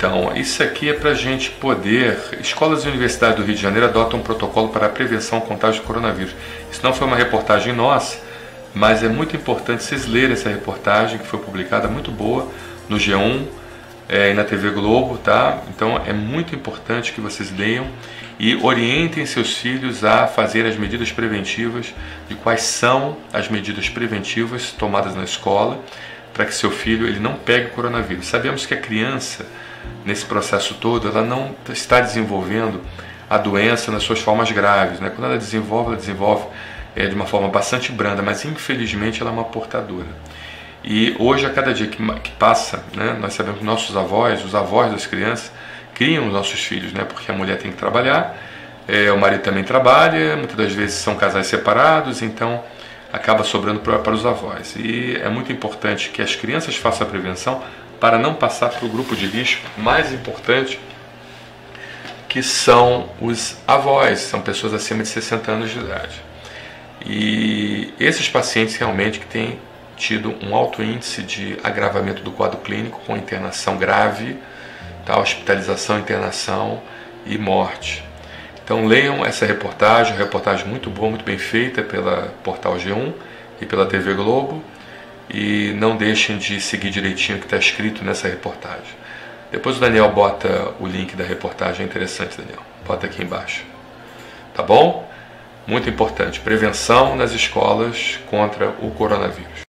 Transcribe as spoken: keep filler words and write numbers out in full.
Então, isso aqui é para a gente poder... Escolas e universidades do Rio de Janeiro adotam um protocolo para a prevenção ao contágio de coronavírus. Isso não foi uma reportagem nossa, mas é muito importante vocês lerem essa reportagem que foi publicada, muito boa, no G um é, e na T V Globo, tá? Então é muito importante que vocês leiam e orientem seus filhos a fazer as medidas preventivas, de quais são as medidas preventivas tomadas na escola, para que seu filho ele não pegue o coronavírus. Sabemos que a criança, nesse processo todo, ela não está desenvolvendo a doença nas suas formas graves, né? Quando ela desenvolve, ela desenvolve é, de uma forma bastante branda, mas infelizmente ela é uma portadora. E hoje, a cada dia que, que passa, né, nós sabemos que nossos avós, os avós das crianças, criam os nossos filhos, né? Porque a mulher tem que trabalhar, é, o marido também trabalha, muitas das vezes são casais separados, então acaba sobrando para, para os avós. E é muito importante que as crianças façam a prevenção para não passar para o grupo de risco mais importante, que são os avós, são pessoas acima de sessenta anos de idade. E esses pacientes realmente que têm tido um alto índice de agravamento do quadro clínico, com internação grave, tá? Hospitalização, internação e morte. Então leiam essa reportagem, uma reportagem muito boa, muito bem feita pela Portal G um e pela T V Globo, e não deixem de seguir direitinho o que está escrito nessa reportagem. Depois o Daniel bota o link da reportagem, é interessante, Daniel, bota aqui embaixo, tá bom? Muito importante, prevenção nas escolas contra o coronavírus.